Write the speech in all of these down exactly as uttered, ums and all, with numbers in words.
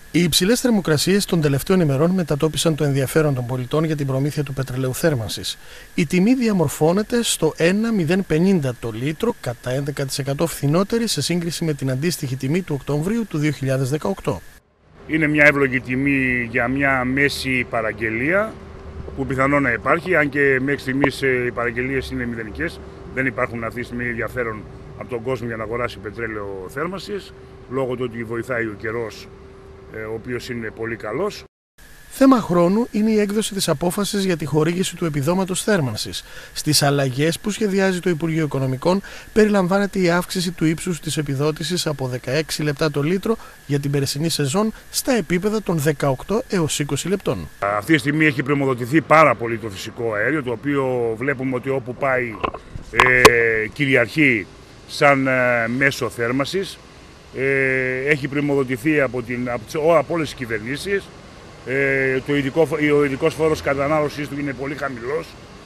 Οι υψηλές θερμοκρασίες των τελευταίων ημερών μετατόπισαν το ενδιαφέρον των πολιτών για την προμήθεια του πετρελαίου θέρμανσης. Η τιμή διαμορφώνεται στο ένα κόμμα μηδέν πενήντα το λίτρο, κατά έντεκα τοις εκατό φθηνότερη σε σύγκριση με την αντίστοιχη τιμή του Οκτωβρίου του δύο χιλιάδες δεκαοκτώ. Είναι μια εύλογη τιμή για μια μέση παραγγελία που πιθανόν να υπάρχει, αν και μέχρι στιγμής οι παραγγελίες είναι μηδενικές. Δεν υπάρχουν αυτή τη στιγμή ενδιαφέρον από τον κόσμο για να αγοράσει πετρέλαιο θέρμανσης, λόγω του ότι βοηθάει ο καιρός, ο οποίος είναι πολύ καλός. Θέμα χρόνου είναι η έκδοση της απόφασης για τη χορήγηση του επιδόματος θέρμανσης. Στις αλλαγές που σχεδιάζει το Υπουργείο Οικονομικών περιλαμβάνεται η αύξηση του ύψους της επιδότησης από δεκαέξι λεπτά το λίτρο για την περσινή σεζόν στα επίπεδα των δεκαοκτώ έως είκοσι λεπτών. Αυτή τη στιγμή έχει πρημοδοτηθεί πάρα πολύ το φυσικό αέριο, το οποίο βλέπουμε ότι όπου πάει ε, κυριαρχεί σαν ε, μέσο θέρμανσης. Ε, έχει πρημοδοτηθεί από, την, από, από όλες τις κυβερνήσεις. Ε, το ειδικό, ο ειδικός φόρος κατανάλωσης του είναι πολύ χαμηλός.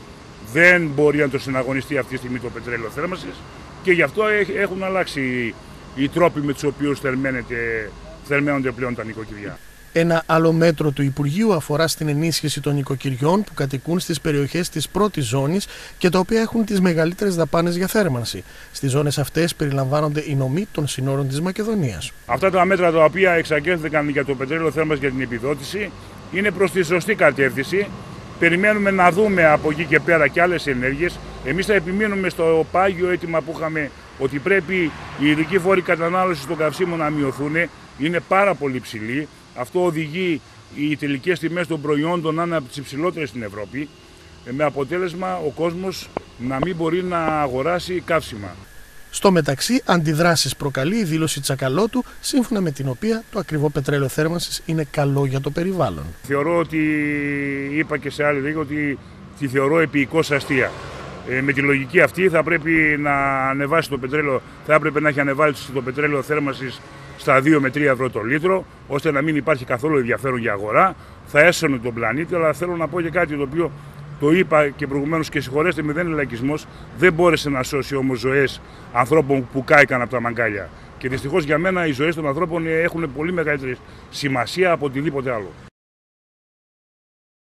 Δεν μπορεί να το συναγωνιστεί αυτή τη στιγμή το πετρέλαιο θέρμανσης και γι' αυτό έχουν αλλάξει οι τρόποι με τους οποίους θερμαίνονται πλέον τα νοικοκυριά. Ένα άλλο μέτρο του Υπουργείου αφορά στην ενίσχυση των νοικοκυριών που κατοικούν στις περιοχές της πρώτης ζώνης και τα οποία έχουν τις μεγαλύτερες δαπάνες για θέρμανση. Στις ζώνες αυτές περιλαμβάνονται οι νομοί των συνόρων της Μακεδονίας. Αυτά τα μέτρα τα οποία εξαγγέλθηκαν για το πετρέλαιο θέρμανσης για την επιδότηση είναι προς τη σωστή κατεύθυνση. Περιμένουμε να δούμε από εκεί και πέρα και άλλες ενέργειες. Εμείς θα επιμείνουμε στο πάγιο αίτημα που είχαμε ότι πρέπει οι ειδικοί φόροι κατανάλωσης των καυσίμων να μειωθούν. Είναι πάρα πολύ ψηλοί. Αυτό οδηγεί οι τελικές τιμές των προϊόντων να είναι από τις υψηλότερες στην Ευρώπη, με αποτέλεσμα ο κόσμος να μην μπορεί να αγοράσει καύσιμα. Στο μεταξύ, αντιδράσεις προκαλεί η δήλωση Τσακαλώτου, σύμφωνα με την οποία το ακριβό πετρέλαιο θέρμανσης είναι καλό για το περιβάλλον. Θεωρώ ότι, είπα και σε άλλη λίγα, ότι τη θεωρώ επίοικος αστεία. Ε, με τη λογική αυτή θα πρέπει να ανεβάσει το πετρέλαιο, θα έπρεπε να έχει ανεβάσει το πετρέλαιο θέρμανσης στα δύο με τρία ευρώ το λίτρο, ώστε να μην υπάρχει καθόλου ενδιαφέρον για αγορά. Θα έσωνε τον πλανήτη, αλλά θέλω να πω και κάτι το οποίο το είπα και προηγουμένως και συγχωρέστε με, δεν είναι λαϊκισμός. Δεν μπόρεσε να σώσει όμως ζωές ανθρώπων που κάηκαν από τα μαγκάλια. Και δυστυχώς για μένα οι ζωές των ανθρώπων έχουν πολύ μεγαλύτερη σημασία από οτιδήποτε άλλο.